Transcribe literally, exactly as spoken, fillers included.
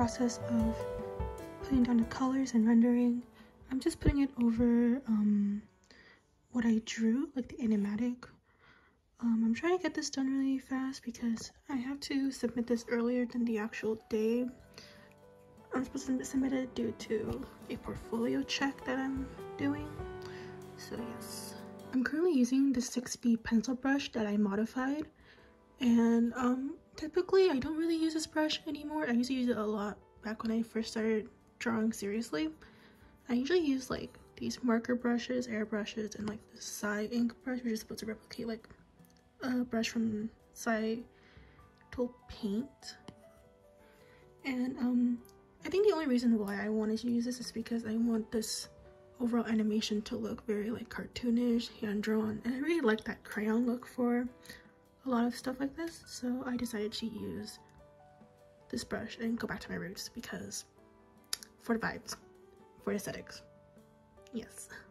process of putting down the colors and rendering. I'm just putting it over um, what I drew, like the animatic. Um, I'm trying to get this done really fast because I have to submit this earlier than the actual day I'm supposed to submit it due to a portfolio check that I'm doing. So yes. I'm currently using the six B pencil brush that I modified, and um, typically I don't really use this brush anymore. I used to use it a lot back when I first started drawing seriously. I usually use like these marker brushes, air brushes, and like the Psy ink brush, which is supposed to replicate like a brush from Psy Tool Paint. And um, I think the only reason why I wanted to use this is because I want this overall animation to look very like cartoonish, hand-drawn, and I really like that crayon look for a lot of stuff like this, so I decided to use this brush and go back to my roots because for the vibes, for aesthetics. Yes.